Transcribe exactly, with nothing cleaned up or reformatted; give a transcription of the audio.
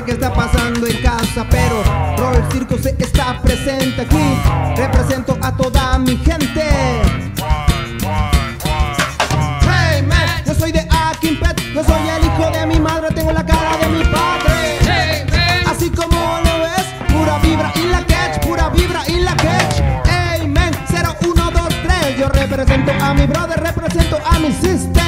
sé qué está pasando en casa, pero Roll Circo se está presente aquí. Represento a toda mi gente. Hey man, yo soy de Akinpet, yo soy el hijo de mi madre, tengo la cara de mi padre. Hey man, así como lo ves, pura vibra y la catch, pura vibra y la catch. Hey man, cero uno dos tres, yo represento a mi brother, represento a mi sister.